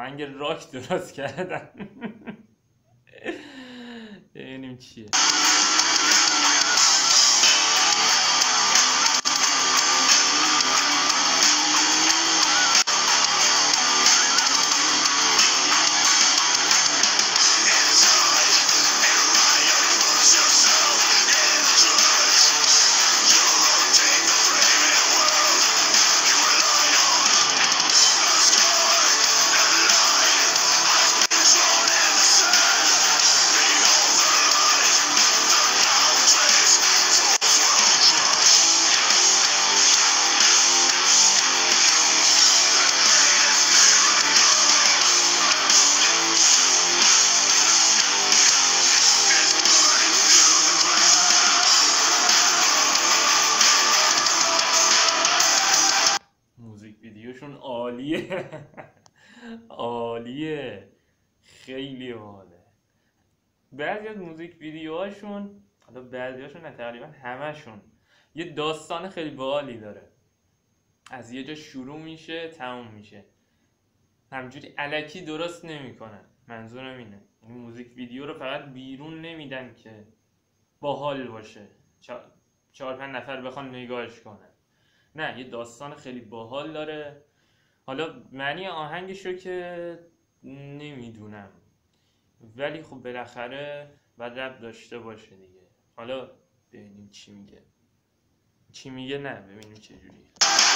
آهنگ راک درست کردن. ببینیم چیه. ویدیوشون عالیه. عالیه، خیلی عالیه. بعضی از موزیک ویدیوهاشون، حالا بعضیاشون نه تقریبا همشون، یه داستان خیلی باحالی داره. از یه جا شروع میشه تموم میشه، همجوری الکی درست نمیکنن. منظورم اینه، این موزیک ویدیو رو فقط بیرون نمیدن که باحال باشه، 4-5 نفر بخوان نگاهش کنن. نه، یه داستان خیلی باحال داره. حالا معنی آهنگشو که نمیدونم، ولی خب بالاخره باید رپ داشته باشه دیگه. حالا ببینیم چی میگه نه ببینیم چه جوریه.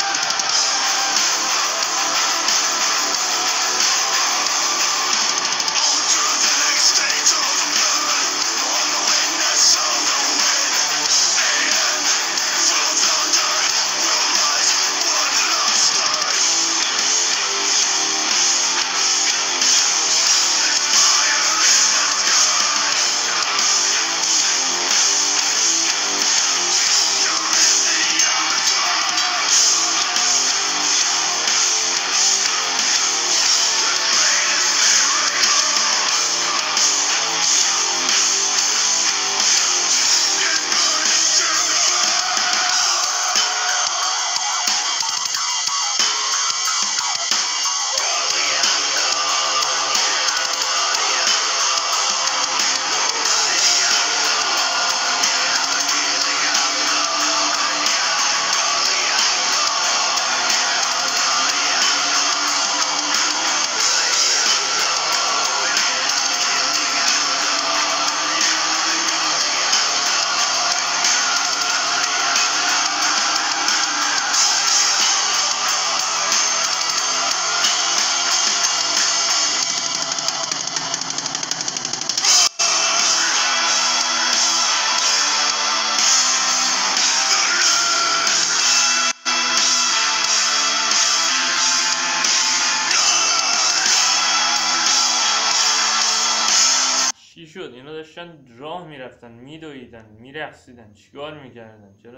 چی شد؟ اینا داشتن راه میرفتن، میدویدن، میرقصیدن، چیکار میکردن؟ چرا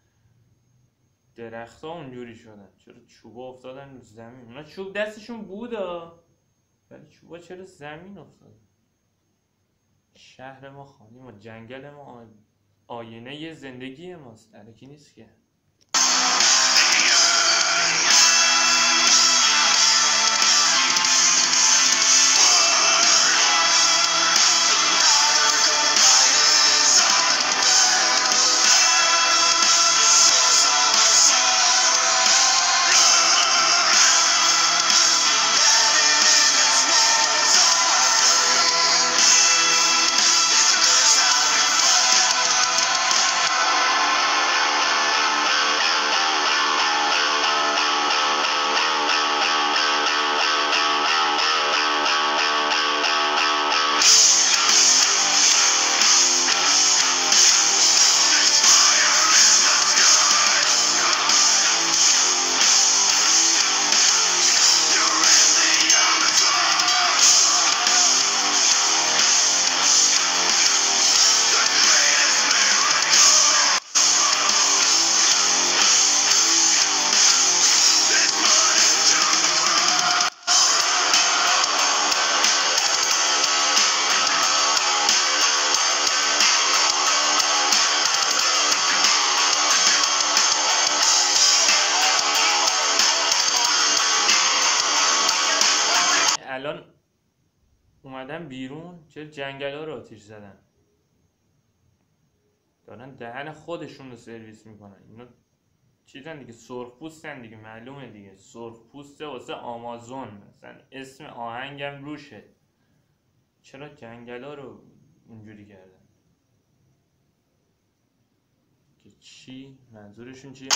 درختها اونجوری شدن؟ چرا چوبا افتادن رو زمین؟ اونا چوب دستشون بودا، ولی چوبا چرا زمین افتادن؟ شهر ما، خانه ما، جنگل ما آینه زندگی ماست، الکی نیست که. اومدن بیرون چه جنگلا رو آتیش زدن، دارن دهن خودشون رو سرویس میکنن. اینا چیزن دیگه، سرخپوستن دیگه، معلومه دیگه، سرخپوسته واسه آمازون، مثلا اسم آهنگم روشه. چرا جنگلا رو اونجوری کردن؟ که چی؟ منظورشون چیه؟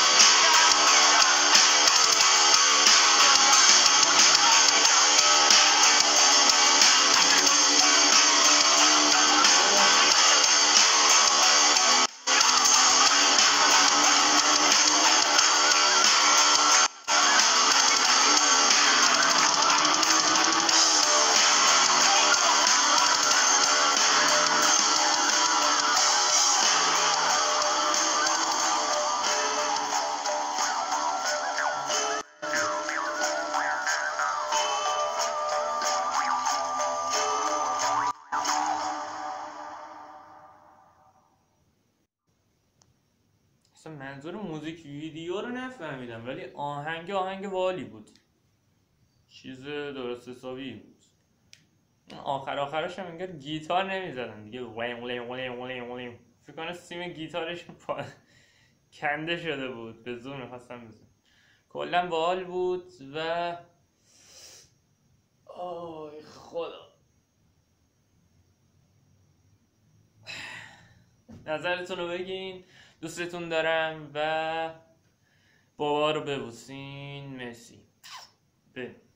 اصلا منظور موزیک ویدیو رو نفهمیدم، ولی آهنگ والی بود، چیز درست حسابی بود. آخرش هم انگار گیتار نمیزدن دیگه، ولیم ولیم ولیم ولیم ولیم. فکر کنم سیم گیتارش کنده شده بود، به زور میخواستم بزن. کلا باحال بود و آی خدا، نظرتون رو بگین، دوستتون دارم و بابا رو ببوسین. مرسی.